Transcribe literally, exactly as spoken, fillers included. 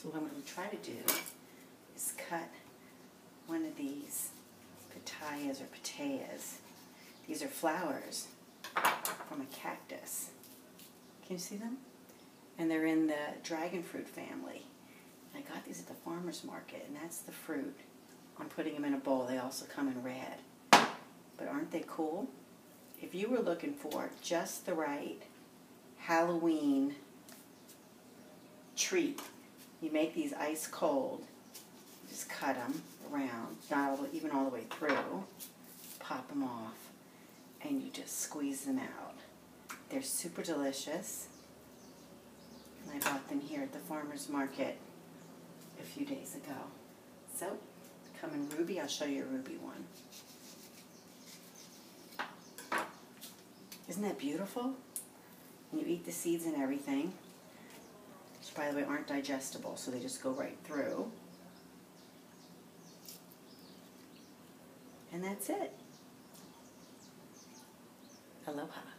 So what I'm going to try to do is cut one of these pitayas or pitayas. These are flowers from a cactus. Can you see them? And they're in the dragonfruit family. I got these at the farmer's market, and that's the fruit. I'm putting them in a bowl. They also come in red. But aren't they cool? If you were looking for just the right Halloween treat, you make these ice cold. You just cut them around, not all, even all the way through. Pop them off, and you just squeeze them out. They're super delicious. And I bought them here at the farmer's market a few days ago. So, come in ruby. I'll show you a ruby one. Isn't that beautiful? And you eat the seeds and everything, which, by the way, aren't digestible, so they just go right through. And that's it. Aloha.